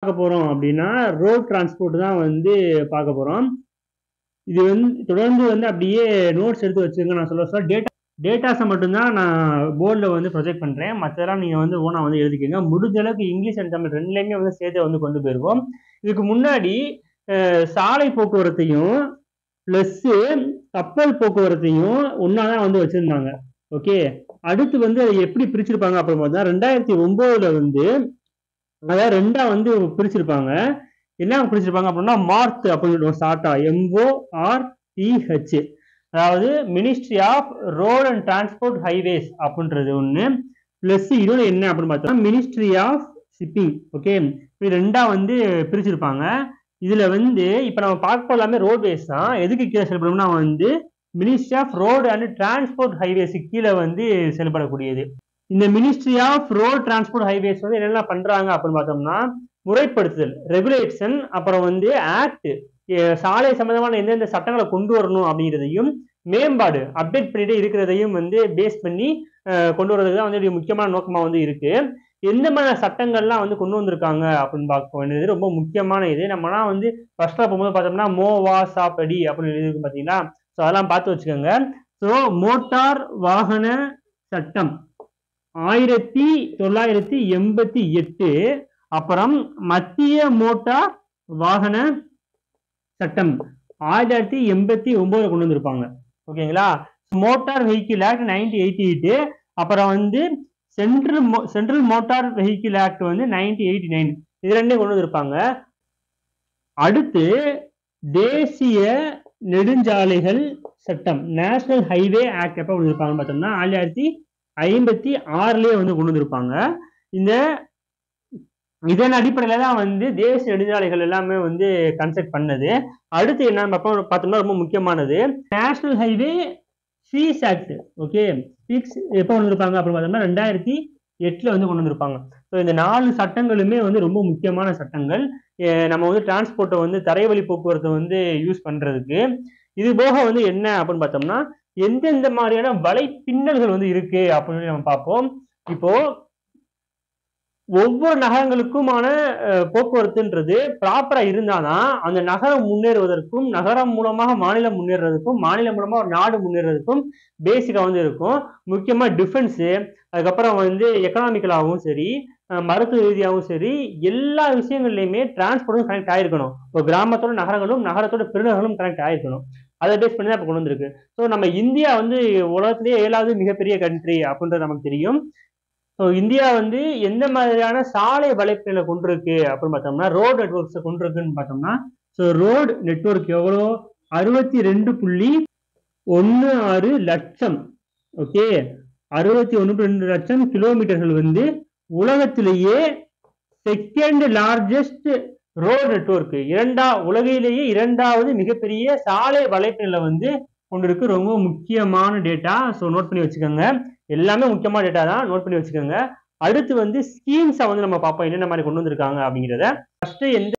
பார்க்க போறோம் அப்படின்னா ரோட் டிரான்ஸ்போர்ட் தான் வந்து பார்க்க போறோம். இது வந்து தொடர்ந்து வந்து அப்படியே நோட்ஸ் எடுத்து வச்சுங்க. நான் சொல்ல டேட்டாஸை மட்டும்தான் நான் போர்டில் வந்து ப்ரொஜெக்ட் பண்ணுறேன். மற்றதெல்லாம் நீங்கள் வந்து ஓனாக வந்து எழுதிக்கோங்க. முடிஞ்ச அளவுக்கு இங்கிலீஷ் அண்ட் தமிழ் ரெண்டுலேயுமே வந்து சேர்த்து வந்து கொண்டு போயிருக்கோம். இதுக்கு முன்னாடி சாலை போக்குவரத்தையும் ப்ளஸ்ஸு கப்பல் போக்குவரத்தையும் ஒன்றா தான் வந்து வச்சுருந்தாங்க. ஓகே, அடுத்து வந்து அதை எப்படி பிரிச்சிருப்பாங்க அப்படின்னு பார்த்தா 2009 வந்து அதாவது ரெண்டா வந்து பிரிச்சிருப்பாங்க. என்ன பிரிச்சிருப்பாங்க அப்படின்னா மார்த் அப்படின்னு ஸ்டார்டா MORTH, அதாவது ministry of road and transport highways அப்படின்றது ஒன்று, பிளஸ் இன்னொன்று என்ன அப்படின்னு பார்த்தோம்னா மினிஸ்ட்ரி ஆஃப் ஷிப்பிங். ஓகே, இது ரெண்டா வந்து பிரிச்சிருப்பாங்க. இதுல வந்து இப்ப நம்ம பார்க்க எல்லாமே ரோட்வேஸ் தான். எதுக்கு கீழே செயல்படும்னா வந்து ministry of road and transport highways கீழே வந்து செயல்படக்கூடியது. இந்த ministry of road transport highways வந்து என்னென்ன பண்றாங்க அப்படின்னு பார்த்தோம்னா முறைப்படுத்துதல், ரெகுலேஷன், அப்புறம் வந்து ஆக்ட், சாலை சம்பந்தமான எந்தெந்த சட்டங்களை கொண்டு வரணும் அப்படிங்கிறதையும் மேம்பாடு அப்டேட் பண்ணிட்டே இருக்கிறதையும் வந்து பேஸ் பண்ணி கொண்டு வர்றதுக்கு தான் வந்து முக்கியமான நோக்கமா வந்து இருக்கு. எந்த மாதிரி சட்டங்கள்லாம் வந்து கொண்டு வந்திருக்காங்க அப்படின்னு பார்க்க வேண்டியது ரொம்ப முக்கியமான இது. நம்மலாம் வந்து ஃபர்ஸ்ட்ல போகும்போது பார்த்தோம்னா மோவா சாப்படி அப்படின்னு எழுதிருக்கு பார்த்தீங்களா? ஸோ அதெல்லாம் பார்த்து வச்சுக்கோங்க. ஸோ மோட்டார் வாகன சட்டம் 1988, அப்புறம் மத்திய மோட்டார் வாகன சட்டம் 1989 கொண்டு வந்திருப்பாங்க. ஓகேங்களா? மோட்டார் வெஹிக்கிள் ஆக்ட் 1988, அப்புறம் வந்து சென்ட்ரல் மோட்டார் வெஹிக்கிள் ஆக்ட் வந்து 1989. இது ரெண்டையும் கொண்டு வந்திருப்பாங்க. அடுத்து தேசிய நெடுஞ்சாலைகள் சட்டம் நேஷனல் ஹைவே ஆக்ட் எப்போ கொண்டு வந்திருப்பாங்கன்னு பார்த்தோம்னா 1956 வந்து கொண்டு வந்திருப்பாங்க. இதன் அடிப்படையில தான் வந்து தேசிய நெடுஞ்சாலைகள் எல்லாமே வந்து கன்ஸ்ட்ரக்ட் பண்ணது. அடுத்து என்னன்னு பார்த்தோம்னா ரொம்ப முக்கியமானது national highway fee act. Okay, fee எப்போ கொண்டு வந்திருப்பாங்க அப்படின்னு பார்த்தோம்னா 2008 வந்து கொண்டு வந்திருப்பாங்க. ஸோ இந்த 4 சட்டங்களுமே வந்து ரொம்ப முக்கியமான சட்டங்கள் நம்ம வந்து டிரான்ஸ்போர்ட்டை வந்து தரைவழி போக்குவரத்தை வந்து யூஸ் பண்றதுக்கு. இது போக வந்து என்ன அப்படின்னு பார்த்தோம்னா எந்தெந்த மாதிரியான வலைப்பின்னல்கள் வந்து இருக்கு அப்படின்னு நம்ம பார்ப்போம். இப்போ ஒவ்வொரு நகரங்களுக்குமான போக்குவரத்துன்றது ப்ராப்பரா இருந்தாதான் அந்த நகரம் முன்னேறுவதற்கும், நகரம் மூலமாக மாநிலம் முன்னேறதுக்கும், மாநிலம் மூலமா ஒரு நாடு முன்னேறதுக்கும் பேசிக்கா வந்து இருக்கும். முக்கியமா டிஃபென்ஸ், அதுக்கப்புறம் வந்து எக்கனாமிக்கலாகவும் சரி, மருத்துவ ரீதியாகவும் சரி, எல்லா விஷயங்கள்லையுமே டிரான்ஸ்போர்ட்டும் கனெக்ட் ஆயிருக்கணும். இப்போ கிராமத்தோட நகரங்களும் நகரத்தோட பெருநகரங்களும் கனெக்ட் ஆயிருக்கணும். அதை பேஸ் பண்ணி தான் இப்போ கொண்டு வந்திருக்கு. ஸோ நம்ம இந்தியா வந்து உலகத்திலேயே 7வது மிகப்பெரிய கண்ட்ரி அப்படின்றது நமக்கு தெரியும். ஸோ இந்தியா வந்து எந்த மாதிரியான சாலை வலைப்பின்னலை கொண்டிருக்கு அப்படின்னு பார்த்தோம்னா ரோடு நெட்வொர்க்ஸை கொண்டிருக்குன்னு பார்த்தோம்னா ஸோ ரோடு நெட்வொர்க் எவ்வளோ 61.16 லட்சம். ஓகே, 61.2 லட்சம் கிலோமீட்டர்கள் வந்து உலகத்திலேயே செகண்ட் லார்ஜஸ்ட் ரோடு நெட்வொர்க், உலகிலேயே 2வது மிகப்பெரிய சாலை வலைப்பின்னலை வந்து கொண்டிருக்கு. ரொம்ப முக்கியமான டேட்டா. ஸோ நோட் பண்ணி வச்சுக்கோங்க. எல்லாமே முக்கியமான டேட்டா தான், நோட் பண்ணி வச்சுக்கோங்க. அடுத்து வந்து ஸ்கீம்ஸை வந்து நம்ம பார்ப்போம் என்னென்ன மாதிரி கொண்டு வந்திருக்காங்க அப்படிங்கிறத. ஃபர்ஸ்ட் எந்த